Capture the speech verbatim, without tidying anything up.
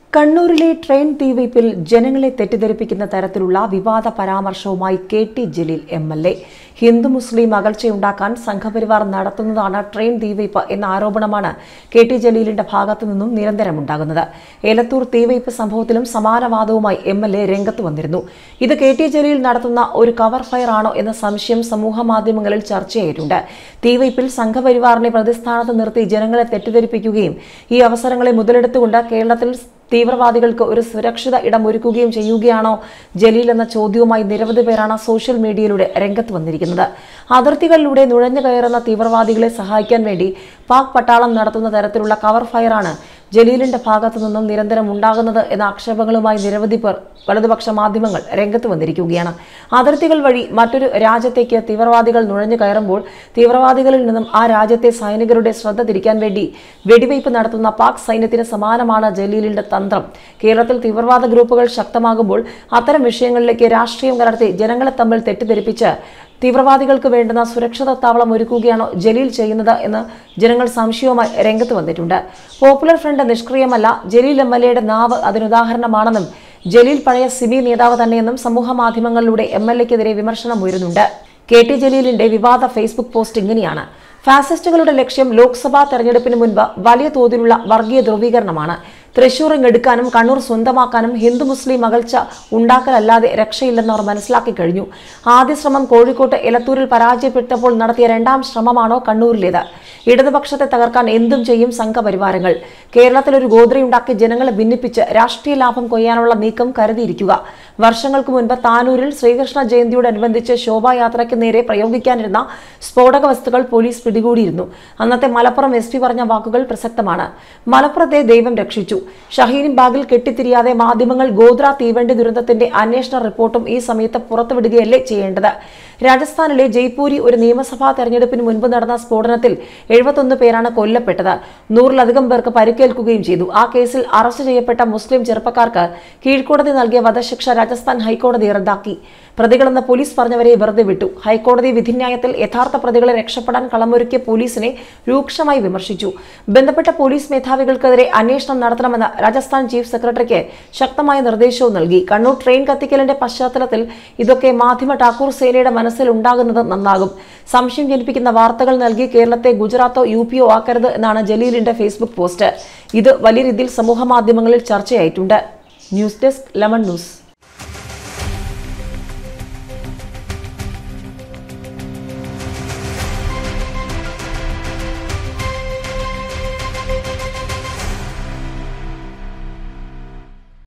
കണ്ണൂരിലെ ട്രെയിൻ തീവയ്പിൽ ജനങ്ങളെ തെറ്റിദ്ധരിപ്പിക്കുന്ന തരത്തിലുള്ള വിവാദ പരാമർശവുമായി K T Jaleel M L A ഹിന്ദു മുസ്ലിം അകൽച്ചയുണ്ടാക്കാൻ സംഘപരിവാർ നടത്തുന്നതാണ് ട്രെയിൻ തീവയ്പ് എന്ന ആരോപണമാണ് കെ ടി ജലീലിന്റെ ഭാഗത്തു നിന്നും നിരന്തരമുണ്ടാകുന്നത്. ഏലത്തൂർ തീവയ്പ് സംഭവത്തിലും സമാന വാദവുമായി എം എൽ എ രംഗത്ത് വന്നിരുന്നു. ഇത് കെ ടി ജലീൽ നടത്തുന്ന ഒരു കവർ ഫയർ ആണോ എന്ന സംശയം സമൂഹ മാധ്യമങ്ങളിൽ ചർച്ചയായിട്ടുണ്ട്. തീവയ്പിൽ സംഘപരിവാറിനെ പ്രതിസ്ഥാനത്ത് നിർത്തി ജനങ്ങളെ തെറ്റിദ്ധരിപ്പിക്കുകയും ഈ അവസരങ്ങളെ മുതലെടുത്തുകൊണ്ട് കേരളത്തിൽ തീവ്രവാദികൾക്ക് ഒരു സുരക്ഷിത ഇടം ഒരുക്കുകയും ചെയ്യുകയാണോ ജലീൽ എന്ന ചോദ്യവുമായി നിരവധി പേരാണ് സോഷ്യൽ മീഡിയയിലൂടെ രംഗത്ത് വന്നിരിക്കുന്നത്. അതിർത്തികളിലൂടെ നുഴഞ്ഞു കയറുന്ന തീവ്രവാദികളെ സഹായിക്കാൻ വേണ്ടി പാക് പട്ടാളം നടത്തുന്ന തരത്തിലുള്ള കവർ ഫയറാണ് ജലീലിന്റെ ഭാഗത്തു നിന്നും നിരന്തരം ഉണ്ടാകുന്നത് എന്ന ആക്ഷേപങ്ങളുമായി നിരവധി പേർ വലതുപക്ഷ മാധ്യമങ്ങൾ രംഗത്ത് വന്നിരിക്കുകയാണ്. അതിർത്തികൾ വഴി മറ്റൊരു രാജ്യത്തേക്ക് തീവ്രവാദികൾ നുഴഞ്ഞു കയറുമ്പോൾ തീവ്രവാദികളിൽ നിന്നും ആ രാജ്യത്തെ സൈനികരുടെ ശ്രദ്ധ തിരിക്കാൻ വേണ്ടി വെടിവയ്പ് നടത്തുന്ന പാക് സൈന്യത്തിന് സമാനമാണ് ജലീലിന്റെ തന്ത്രം. കേരളത്തിൽ തീവ്രവാദ ഗ്രൂപ്പുകൾ ശക്തമാകുമ്പോൾ അത്തരം വിഷയങ്ങളിലേക്ക് രാഷ്ട്രീയം കലർത്തി ജനങ്ങളെ തമ്മിൽ തെറ്റിദ്ധരിപ്പിച്ച് തീവ്രവാദികൾക്ക് വേണ്ടുന്ന സുരക്ഷിത താവളം ഒരുക്കുകയാണോ ജലീൽ ചെയ്യുന്നത് എന്ന് ജനങ്ങൾ സംശയവുമായി രംഗത്ത് വന്നിട്ടുണ്ട്. പോപ്പുലർ ഫ്രണ്ട് നിഷ്ക്രിയമല്ല, ജലീൽ എം എൽ എയുടെ നാവ് അതിനുദാഹരണമാണെന്നും ജലീൽ പഴയ സിമി നേതാവ് തന്നെയെന്നും സമൂഹ മാധ്യമങ്ങളിലൂടെ എം എൽ എക്കെതിരെ വിമർശനം ഉയരുന്നുണ്ട്. കെ ടി ജലീലിന്റെ വിവാദ ഫേസ്ബുക്ക് പോസ്റ്റ് ഇങ്ങനെയാണ്: ഫാസിസ്റ്റുകളുടെ ലക്ഷ്യം ലോക്സഭാ തെരഞ്ഞെടുപ്പിന് മുൻപ് വലിയ തോതിലുള്ള വർഗീയ ധ്രുവീകരണമാണ്. തൃശൂർ എടുക്കാനും കണ്ണൂർ സ്വന്തമാക്കാനും ഹിന്ദു മുസ്ലിം അകൽച്ച ഉണ്ടാക്കലല്ലാതെ രക്ഷയില്ലെന്ന് അവർ മനസ്സിലാക്കി കഴിഞ്ഞു. ആദ്യ ശ്രമം കോഴിക്കോട്ട് എലത്തൂരിൽ പരാജയപ്പെട്ടപ്പോൾ നടത്തിയ രണ്ടാം ശ്രമമാണോ കണ്ണൂരിലേത്? ഇടതുപക്ഷത്തെ തകർക്കാൻ എന്തും ചെയ്യും സംഘപരിവാരങ്ങൾ. കേരളത്തിൽ ഒരു ഗോത്രയുണ്ടാക്കി ജനങ്ങളെ ഭിന്നിപ്പിച്ച് രാഷ്ട്രീയ ലാഭം കൊയ്യാനുള്ള നീക്കം കരുതിയിരിക്കുക. വർഷങ്ങൾക്ക് മുൻപ് താനൂരിൽ ശ്രീകൃഷ്ണ ജയന്തിയോടനുബന്ധിച്ച് ശോഭായാത്രയ്ക്ക് നേരെ പ്രയോഗിക്കാനിരുന്ന സ്ഫോടക വസ്തുക്കൾ പോലീസ് പിടികൂടിയിരുന്നു. അന്നത്തെ മലപ്പുറം എസ് പി പറഞ്ഞ വാക്കുകൾ പ്രസക്തമാണ്: മലപ്പുറത്തെ ദൈവം രക്ഷിച്ചു. ഷഹീൻ ബാഗിൽ കെട്ടിത്തിരിയാതെ മാധ്യമങ്ങൾ ഗോത്ര തീവണ്ടി ദുരന്തത്തിന്റെ അന്വേഷണ റിപ്പോർട്ടും ഈ സമയത്ത് പുറത്തുവിടുകയല്ലേ ചെയ്യേണ്ടത്? രാജസ്ഥാനിലെ ജയ്പൂരി ഒരു നിയമസഭാ തെരഞ്ഞെടുപ്പിന് മുൻപ് നടന്ന സ്ഫോടനത്തിൽ എഴുപത്തൊന്ന് പേരാണ് കൊല്ലപ്പെട്ടത്. നൂറിലധികം പേർക്ക് പരിക്കേൽക്കുകയും ചെയ്തു. ആ കേസിൽ അറസ്റ്റ് ചെയ്യപ്പെട്ട മുസ്ലിം ചെറുപ്പക്കാർക്ക് കീഴ്ക്കോടതി നൽകിയ വധശിക്ഷ രാജസ്ഥാൻ ഹൈക്കോടതി റദ്ദാക്കി. പ്രതികളെന്ന് പോലീസ് പറഞ്ഞവരെ വെറുതെ വിട്ടു. ഹൈക്കോടതി വിധിന്യായത്തിൽ യഥാർത്ഥ പ്രതികളെ രക്ഷപ്പെടാൻ കളമൊരുക്കിയ പോലീസിനെ രൂക്ഷമായി വിമർശിച്ചു. ബന്ധപ്പെട്ട പോലീസ് മേധാവികൾക്കെതിരെ അന്വേഷണം നടത്തണമെന്ന് രാജസ്ഥാൻ ചീഫ് സെക്രട്ടറിക്ക് ശക്തമായ നിർദ്ദേശവും നൽകി. കണ്ണൂർ ട്രെയിൻ കത്തിക്കലിന്റെ പശ്ചാത്തലത്തിൽ ഇതൊക്കെ മാധ്യമ ഠാക്കൂർ സേനയുടെ മനസ്സിൽ ഉണ്ടാകുന്നത് നന്നാകും. സംശയം ജനിപ്പിക്കുന്ന വാർത്തകൾ നൽകി കേരളത്തെ ഗുജറാത്തോ യു പിയോ ആക്കരുത് എന്നാണ് ജലീലിന്റെ ഫേസ്ബുക്ക് പോസ്റ്റ്. ഇത് വലിയ രീതിയിൽ സമൂഹ മാധ്യമങ്ങളിൽ ചർച്ചയായിട്ടുണ്ട്. News desk lemon news.